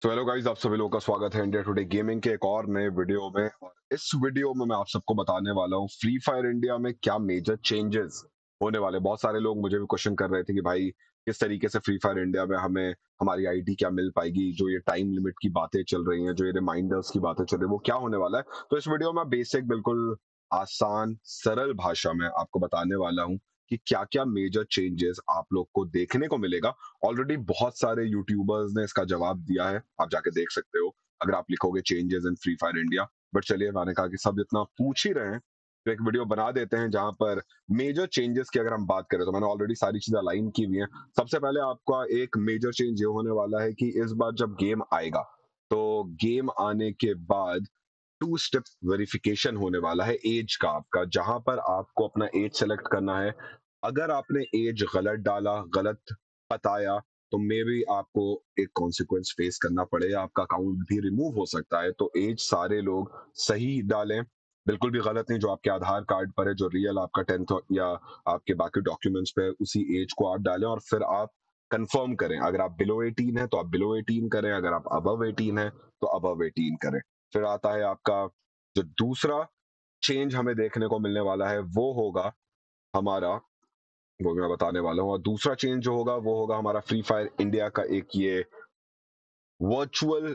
तो hello guys, आप सभी लोगों का स्वागत है इंडिया टुडे गेमिंग के एक और नए वीडियो में। और इस वीडियो में मैं आप सबको बताने वाला हूँ फ्री फायर इंडिया में क्या मेजर चेंजेस होने वाले। बहुत सारे लोग मुझे भी क्वेश्चन कर रहे थे कि भाई किस तरीके से फ्री फायर इंडिया में हमें हमारी आईडी क्या मिल पाएगी, जो ये टाइम लिमिट की बातें चल रही हैं, जो ये रिमाइंडर्स की बातें चल रही है, वो क्या होने वाला है। तो इस वीडियो में बेसिक बिल्कुल आसान सरल भाषा में आपको बताने वाला हूँ कि क्या क्या मेजर चेंजेस आप लोग को देखने को मिलेगा। ऑलरेडी बहुत सारे यूट्यूबर्स ने इसका जवाब दिया है, आप जाके देख सकते हो अगर आप लिखोगे changes in free fire India. But चलिए, मैंने कहा कि सब इतना पूछ ही रहे हैं तो एक वीडियो बना देते हैं जहां पर मेजर चेंजेस की अगर हम बात करें तो मैंने ऑलरेडी सारी चीजें अलाइन की हुई हैं। सबसे पहले आपका एक मेजर चेंज ये होने वाला है कि इस बार जब गेम आएगा तो गेम आने के बाद टू स्टेप वेरिफिकेशन होने वाला है एज का आपका, जहां पर आपको अपना एज सेलेक्ट करना है। अगर आपने एज गलत डाला, गलत बताया, तो मे बी आपको एक कॉन्सिक्वेंस फेस करना पड़े, आपका अकाउंट भी रिमूव हो सकता है। तो एज सारे लोग सही डालें, बिल्कुल भी गलत नहीं। जो आपके आधार कार्ड पर है, जो रियल आपका 10th या आपके बाकी डॉक्यूमेंट्स पे है, उसी एज को आप डालें और फिर आप कंफर्म करें। अगर आप बिलो 18 है तो आप बिलो 18 करें, अगर आप अबव 18 है तो अबव 18 करें। फिर आता है आपका जो दूसरा चेंज हमें देखने को मिलने वाला है, वो होगा हमारा, वो भी मैं बताने वाला हूँ। और दूसरा चेंज जो होगा वो होगा हमारा फ्री फायर इंडिया का एक ये वर्चुअल,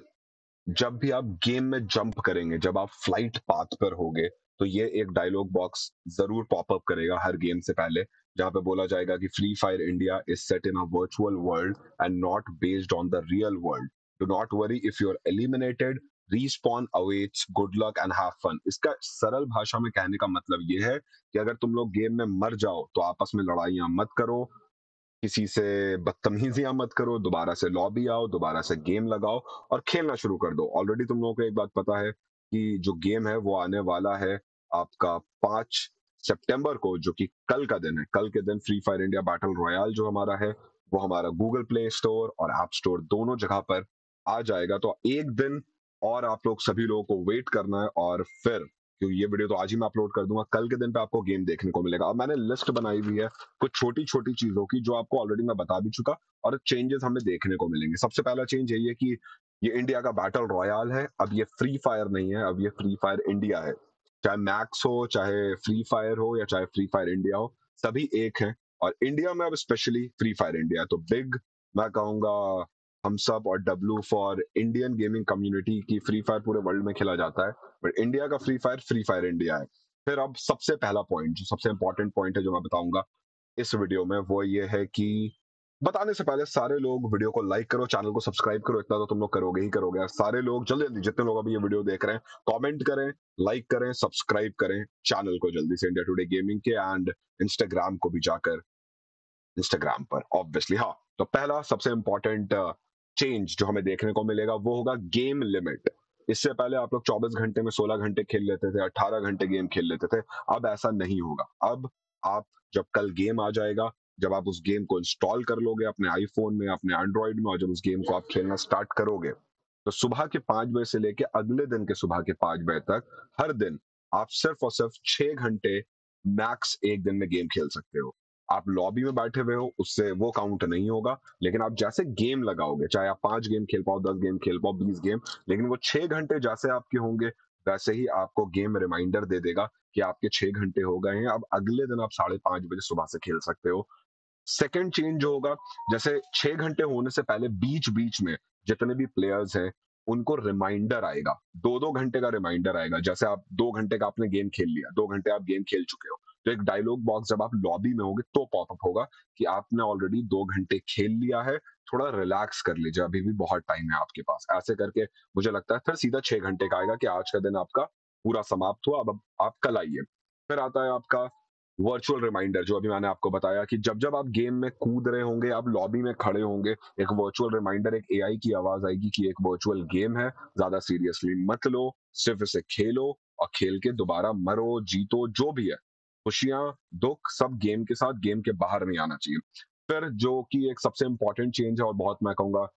जब भी आप गेम में जंप करेंगे, जब आप फ्लाइट पाथ पर होगे, तो ये एक डायलॉग बॉक्स जरूर पॉपअप करेगा हर गेम से पहले, जहां पे बोला जाएगा कि free fire India is set in a virtual world and not based on the real world. Do not worry if you are eliminated, respawn awaits, good luck and have fun. इसका सरल भाषा में कहने का मतलब ये है कि अगर तुम लोग गेम में मर जाओ तो आपस में लड़ाइयां मत करो, किसी से बदतमीजियां मत करो, दोबारा से लॉबी आओ, दोबारा से गेम लगाओ और खेलना शुरू कर दो। ऑलरेडी तुम लोगों को एक बात पता है कि जो गेम है वो आने वाला है आपका 5 सितंबर को, जो कि कल का दिन है। कल के दिन free fire India battle royale जो हमारा है, वो हमारा गूगल प्ले स्टोर और ऐप स्टोर दोनों जगह पर आ जाएगा। तो एक दिन और आप लोग सभी लोगों को वेट करना है, और फिर, क्योंकि ये वीडियो तो आज ही मैं अपलोड कर दूंगा, कल के दिन पे आपको गेम देखने को मिलेगा। अब मैंने लिस्ट बनाई हुई है कुछ छोटी छोटी चीजों की, जो आपको ऑलरेडी मैं बता भी चुका, और चेंजेस हमें देखने को मिलेंगे। सबसे पहला चेंज यही है कि ये इंडिया का बैटल रॉयल है, अब ये फ्री फायर नहीं है, अब ये फ्री फायर इंडिया है। चाहे मैक्स हो, चाहे फ्री फायर हो, या चाहे फ्री फायर इंडिया हो, सभी एक है। और इंडिया में अब स्पेशली फ्री फायर इंडिया है, तो बिग, मैं कहूंगा हम सब और W for Indian gaming community की। फ्री फायर पूरे वर्ल्ड में खेला जाता है, बट इंडिया का फ्री फायर इंडिया है। फिर अब सबसे पहला पॉइंट, जो सबसे इंपॉर्टेंट पॉइंट है जो मैं बताऊंगा इस वीडियो में, वो ये है कि बताने से पहले सारे लोग वीडियो को लाइक करो, चैनल को सब्सक्राइब करो। इतना तो तुम लोग करोगे ही करोगे। सारे लोग जल्दी जल्दी, जितने लोग अभी ये वीडियो देख रहे हैं, कमेंट करें, लाइक करें, सब्सक्राइब करें चैनल को जल्दी से, इंडिया टुडे गेमिंग के, एंड इंस्टाग्राम को भी जाकर, इंस्टाग्राम पर ऑब्वियसली। हाँ, तो पहला सबसे इंपॉर्टेंट चेंज जो हमें देखने को मिलेगा वो होगा गेम लिमिट। इससे पहले आप लोग 24 घंटे में 16 घंटे खेल लेते थे, 18 घंटे गेम खेल लेते थे। अब ऐसा नहीं होगा। अब आप, जब कल गेम आ जाएगा, जब आप उस गेम को इंस्टॉल कर लोगे अपने आईफोन में, अपने एंड्रॉइड में, और जब उस गेम को आप खेलना स्टार्ट करोगे, तो सुबह के 5 बजे से लेके अगले दिन के सुबह के 5 बजे तक हर दिन आप सिर्फ और सिर्फ 6 घंटे मैक्स एक दिन में गेम खेल सकते हो। आप लॉबी में बैठे हुए हो, उससे वो काउंट नहीं होगा। लेकिन आप जैसे गेम लगाओगे, चाहे आप 5 गेम खेल पाओ, 10 गेम खेल पाओ, 20 गेम, लेकिन वो 6 घंटे जैसे आपके होंगे, वैसे ही आपको गेम रिमाइंडर दे देगा कि आपके 6 घंटे हो गए हैं। अब अगले दिन आप 5:30 बजे सुबह से खेल सकते हो। सेकंड चेंज जो होगा, जैसे 6 घंटे होने से पहले बीच बीच में जितने भी प्लेयर्स हैं, उनको रिमाइंडर आएगा, 2-2 घंटे का रिमाइंडर आएगा। जैसे आप 2 घंटे का आपने गेम खेल लिया, 2 घंटे आप गेम खेल चुके हो, तो एक डायलॉग बॉक्स जब आप लॉबी में होगे तो पॉपअप होगा कि आपने ऑलरेडी 2 घंटे खेल लिया है, थोड़ा रिलैक्स कर लीजिए, अभी भी बहुत टाइम है आपके पास, ऐसे करके मुझे लगता है फिर सीधा 6 घंटे का आएगा कि आज का दिन आपका पूरा समाप्त हुआ, अब आप कल आइए। फिर आता है आपका वर्चुअल रिमाइंडर, जो अभी मैंने आपको बताया कि जब जब आप गेम में कूद रहे होंगे, आप लॉबी में खड़े होंगे, एक वर्चुअल रिमाइंडर, एक एआई की आवाज आएगी कि एक वर्चुअल गेम है, ज्यादा सीरियसली मत लो, सिर्फ इसे खेलो, और खेल के दोबारा मरो जीतो जो भी है, खुशियां दुख सब गेम के साथ, गेम के बाहर नहीं आना चाहिए। फिर जो कि एक सबसे इंपॉर्टेंट चेंज है और बहुत, मैं कहूंगा,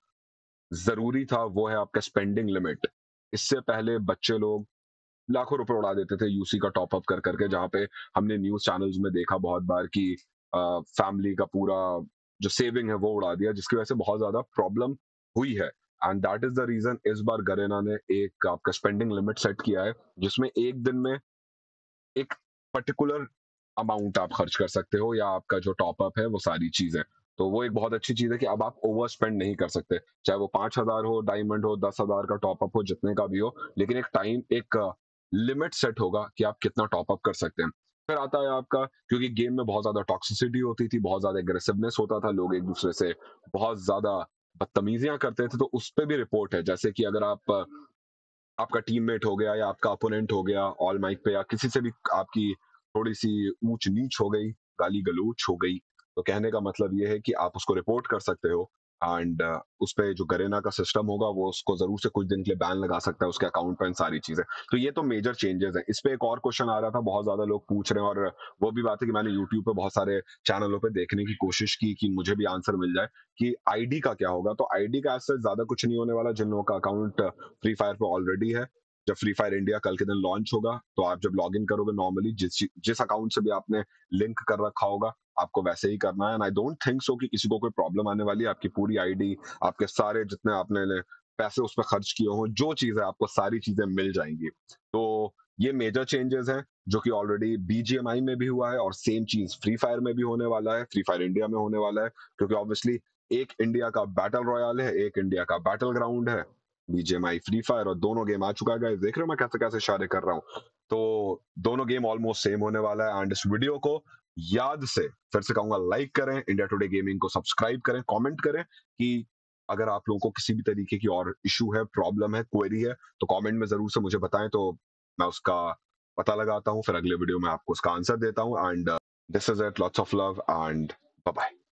जरूरी था, वो है आपका स्पेंडिंग लिमिट। इससे पहले बच्चे लोग लाखों रुपए उड़ा देते थे यूसी का टॉप अप कर करके, जहां पे हमने न्यूज चैनल्स में देखा बहुत बार कि फैमिली का पूरा जो सेविंग है वो उड़ा दिया, जिसकी वजह से बहुत ज्यादा प्रॉब्लम हुई है। And that is the reason इस बार गरेना ने एक आपका स्पेंडिंग लिमिट सेट किया है, जिसमें एक दिन में एक पर्टिकुलर अमाउंट आप खर्च कर सकते हो, या आपका जो टॉप अप है वो सारी चीजें। तो वो एक बहुत अच्छी चीज है कि अब आप ओवर स्पेंड नहीं कर सकते, चाहे वो 5,000 हो डायमंड हो, 10,000 का टॉप अप हो, जितने का भी हो, लेकिन एक लिमिट सेट होगा कि आप कितना टॉप अप कर सकते हैं। फिर आता है आपका, क्योंकि गेम में बहुत ज्यादा टॉक्सिसिटी होती थी, बहुत ज्यादा एग्रेसिवनेस होता था, लोग एक दूसरे से बहुत ज्यादा बदतमीजियां करते थे, तो उस पे भी रिपोर्ट है। जैसे कि अगर आपका टीममेट हो गया या आपका अपोनेंट हो गया ऑल माइक पे, या किसी से भी आपकी थोड़ी सी ऊंच नीच हो गई, गाली गलौच हो गई, तो कहने का मतलब ये है कि आप उसको रिपोर्ट कर सकते हो। एंड उस पे जो गरेना का सिस्टम होगा वो उसको जरूर से कुछ दिन के लिए बैन लगा सकता है उसके अकाउंट पर, सारी चीजें। तो ये तो मेजर चेंजेस है। इस पे एक और क्वेश्चन आ रहा था, बहुत ज्यादा लोग पूछ रहे हैं, और वो भी बात है कि मैंने यूट्यूब पे बहुत सारे चैनलों पे देखने की कोशिश की कि मुझे भी आंसर मिल जाए कि आईडी का क्या होगा। तो आईडी का ऐसे ज्यादा कुछ नहीं होने वाला। जिन लोगों का अकाउंट फ्री फायर पे ऑलरेडी है, जब फ्री फायर इंडिया कल के दिन लॉन्च होगा, तो आप जब लॉग इन करोगे नॉर्मली जिस जिस अकाउंट से भी आपने लिंक कर रखा होगा, आपको वैसे ही करना है। And I don't think so कि किसी को कोई प्रॉब्लम आने वाली है। आपकी पूरी आईडी, आपके सारे जितने आपने पैसे उस पर खर्च किए हों, जो चीजें आपको सारी चीजें मिल जाएंगी। तो ये मेजर चेंजेस हैं जो कि ऑलरेडी बीजीएमआई में भी हुआ है, और सेम चीज फ्री फायर में भी होने वाला है, फ्री फायर इंडिया में होने वाला है। क्योंकि ऑब्वियसली एक इंडिया का बैटल रॉयल है, एक इंडिया का बैटल ग्राउंड है, बीजीएमआई फ्री फायर, और दोनों गेम आ चुका है गाइस। देख रहे हो मैं कैसे कैसे इशारे कर रहा हूँ। तो दोनों गेम ऑलमोस्ट सेम होने वाला है। एंड इस वीडियो को याद से फिर से कहूंगा, लाइक करें, इंडिया टुडे गेमिंग को सब्सक्राइब करें, कमेंट करें कि अगर आप लोगों को किसी भी तरीके की और इशू है, प्रॉब्लम है, क्वेरी है, तो कमेंट में जरूर से मुझे बताएं, तो मैं उसका पता लगाता हूँ, फिर अगले वीडियो में आपको उसका आंसर देता हूँ। And this is it, lots of love and bye bye.